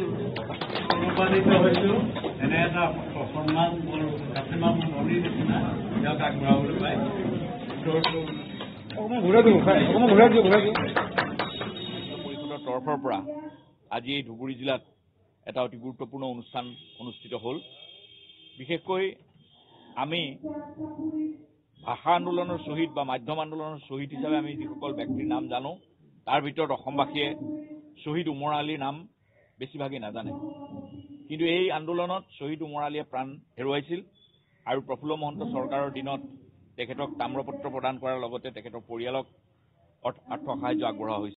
অনুপ্ৰাণিত হৈছোঁ এনে এটা সন্মান মোৰ কাচিমা মোৰ নদীৰ নিচিনা ইয়াক আগবঢ়াবলৈ পাই পৰিষদৰ তৰফৰ পৰা আজি এই ধুবুৰী জিলাত এটা অতি গুৰুত্বপূৰ্ণ অনুষ্ঠান অনুষ্ঠিত হ'ল। বিশেষকৈ আমি ভাষা আন্দোলনৰ শ্বহীদ বা মাধ্যম আন্দোলনৰ শ্বহীদ হিচাপে আমি যিসকল ব্যক্তিৰ নাম জানো, তাৰ ভিতৰত অসমবাসীয়ে শ্বহীদ উমৰ আলীৰ নাম বেছিভাগেই নাজানে। কিন্তু এই আন্দোলনত শ্বহীদ উমৰ আলীয়ে প্ৰাণ হেৰুৱাইছিল আৰু প্ৰফুল্ল মহন্ত চৰকাৰৰ দিনত তেখেতক তাম্ৰপত্ৰ প্ৰদান কৰাৰ লগতে তেখেতৰ পৰিয়ালক অৰ্থ সাহায্য আগবঢ়োৱা হৈছিল।